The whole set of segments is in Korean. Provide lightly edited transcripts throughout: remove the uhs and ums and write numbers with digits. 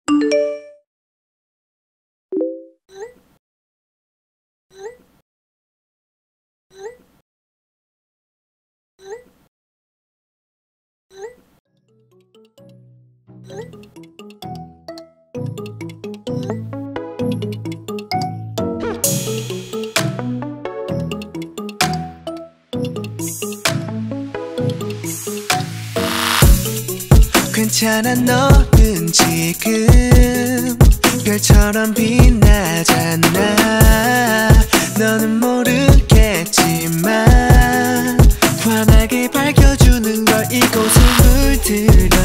괜찮아 너는 지금 별처럼 빛나잖아. 너는 모르겠지만 환하게 밝혀주는 걸 이곳을 물들여.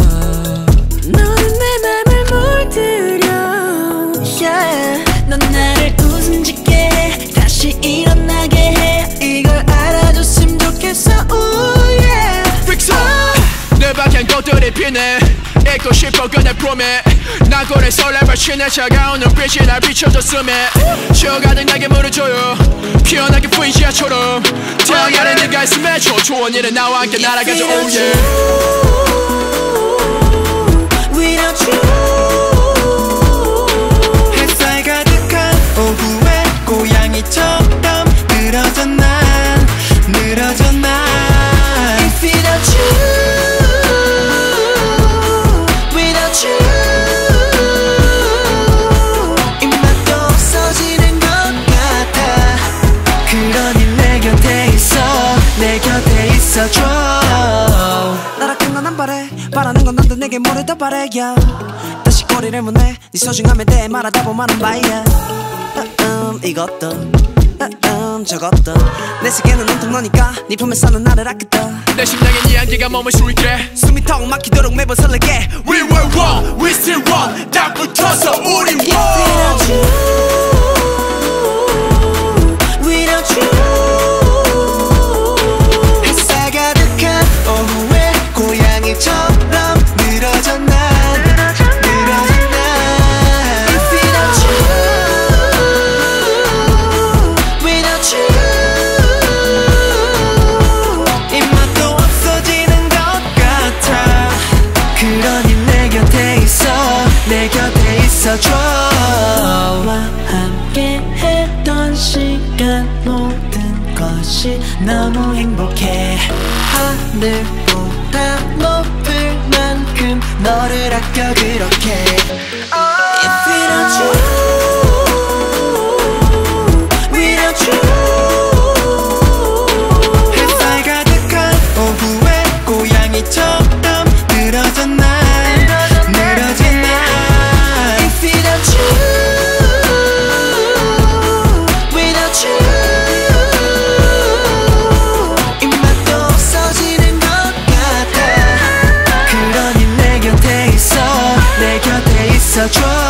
너는 내 맘을 물들여, yeah. 넌 나를 웃음 짓게 해, 다시 일어나게 해. 이걸 알아줬으면 좋겠어, ooh, yeah. 내 밖엔 꽃들이 피네. 잊고 싶어 그날 꿈에 나골의 설렘을 치네. 차가운 눈빛이 날 비춰줬음에 쉬어가듯 나게 물어줘요. 피어나게 프리지아처럼 태양 아래 네가 있음에 좋은 일은 나와 함께 날아가죠, oh yeah. Without you 햇살 가득한 오후에 고양이처럼 늘어져 난 늘어져 난 If without you, without you, 입맛도 없어지는 것 같아. 그러니 내 곁에 있어, 내 곁에 있어줘. 나락한 건 안 바래, 바라는 건 너도 내게 뭐를 더 바래, yeah. 다시 꼬리를 무네, 네 소중함에 대해 말하다 보면은 바이야. 이것도 저것도 내 세계는 온통 너니까 네 품에서는 나를 아껴둬. 내 심장에 네 향기가 머물 수 있게 숨이 턱 막히도록 매번 설레게. We were one, we still one. 딱 붙어서 우리 one. Without you, without you, 햇살 가득한 오후에 고양이처럼 늘어져 난 늘어져 난 If without you, without you, 입맛도 없어지는 것 같아. 그러니 내 곁에 있어, 내 곁에 있어줘. 너와 함께 했던 시간 모든 것이 너무 행복해. 하늘보다 높을 만큼 너를 아껴 그렇게. If without you, without you, 햇살 가득한 오후에 고양이처럼 늘어져 난 늘어져 난 If without you, without you, 입맛도 없어지는 것 같아. 그러니 내 곁에 있어, 내 곁에 있어줘.